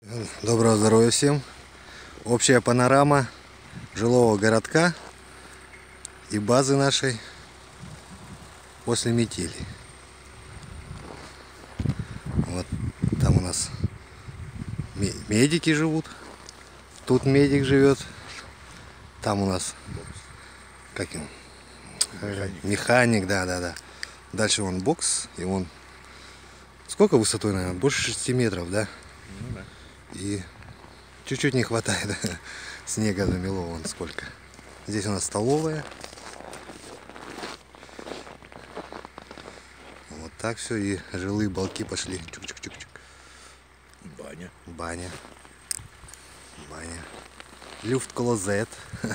Доброго здоровья всем. Общая панорама жилого городка и базы нашей после метели. Вот там у нас медики живут. Тут медик живет. Там у нас как им? Механик, да. Дальше вон бокс, и он сколько высотой, наверное, больше 6 метров, да? Ну, да. И чуть-чуть не хватает. Снега замело вон сколько. Здесь у нас столовая. Вот так все. И жилые балки пошли. Чук-чук-чук-чук. Баня. Баня. Люфт-клозет.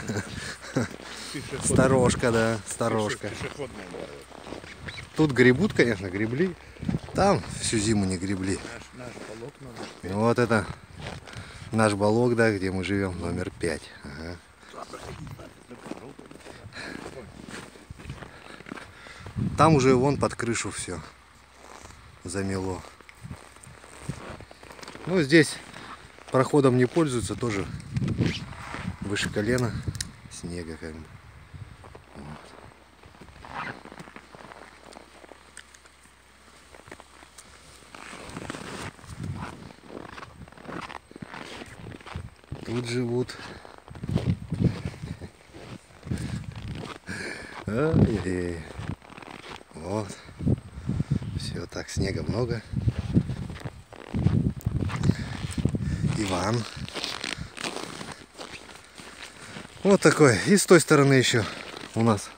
Сторожка, да. Сторожка. Пешеходная дорога. Тут гребут, конечно, гребли. Там всю зиму не гребли. Наш балок номер. Вот это наш балок, да, где мы живем, номер 5. Ага. Там уже вон под крышу все замело. Ну, здесь проходом не пользуются, тоже выше колена снега как бы. Тут живут. Ай-яй-яй. Вот. Все так, снега много. Иван. Вот такой. И с той стороны еще у нас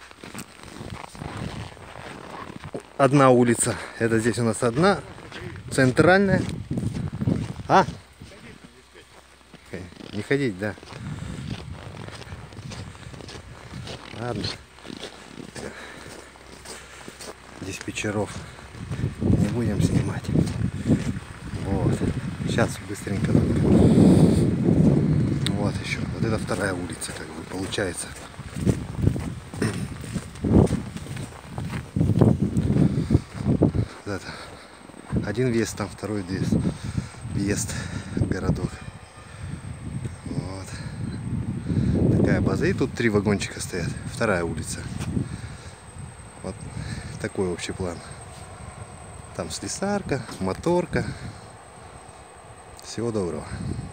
одна улица. Это здесь у нас одна. Центральная. А? Не ходить, да. Ладно. Диспетчеров не будем снимать. Вот. Сейчас быстренько. Вот еще. Вот это вторая улица, как бы получается. Это. Один въезд там, второй въезд в городок. Вот. Такая база. И тут 3 вагончика стоят. Вторая улица. Вот такой общий план. Там слесарка, моторка. Всего доброго.